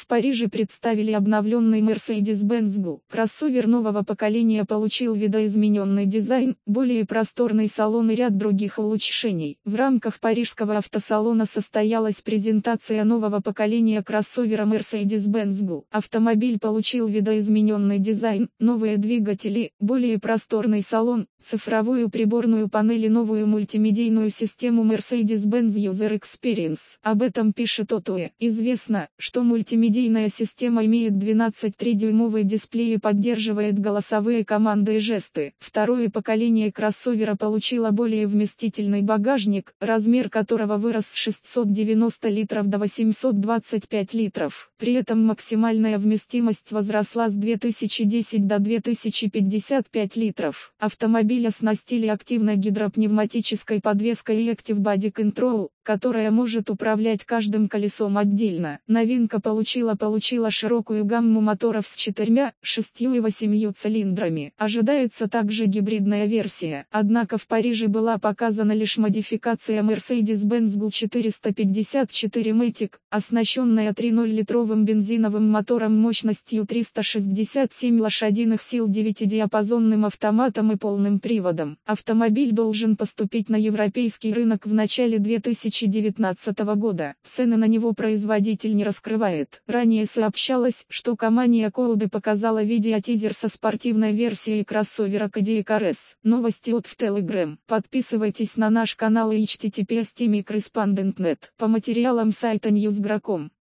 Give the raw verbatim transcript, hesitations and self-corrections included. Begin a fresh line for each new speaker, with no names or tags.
В Париже представили обновленный Mercedes-Benz джи. Кроссовер нового поколения получил видоизмененный дизайн, более просторный салон и ряд других улучшений. В рамках парижского автосалона состоялась презентация нового поколения кроссовера Mercedes-Benz джи. Автомобиль получил видоизмененный дизайн, новые двигатели, более просторный салон, цифровую приборную панель и новую мультимедийную систему Mercedes-Benz User Experience. Об этом пишет Отуэ. Известно, что мультимедийная система имеет двенадцатидюймовый дисплей и поддерживает голосовые команды и жесты. Второе поколение кроссовера получило более вместительный багажник, размер которого вырос с шестисот девяноста литров до восьмисот двадцати пяти литров. При этом максимальная вместимость возросла с две тысячи десяти до две тысячи пятидесяти пяти литров. Автомобиль оснастили активной гидропневматической подвеской и Active Body Control, которая может управлять каждым колесом отдельно. Новинка получила получила широкую гамму моторов с четырьмя, шестью и восемью цилиндрами. Ожидается также гибридная версия. Однако в Париже была показана лишь модификация Mercedes-Benz джи четыреста пятьдесят четыре Matic, оснащенная три ноль литровым бензиновым мотором мощностью триста шестьдесят семь лошадиных сил, девятидиапазонным автоматом и полным приводом. Автомобиль должен поступить на европейский рынок в начале две тысячи девятнадцатого года. Цены на него производитель не раскрывает. Ранее сообщалось, что компания Коуде показала видеотизер со спортивной версией кроссовера Кодиак ар эс. Новости от в Telegram. Подписывайтесь на наш канал и эйч ти ти пи эс точка correspondent точка нет по материалам сайта ньюс точка гра точка ком.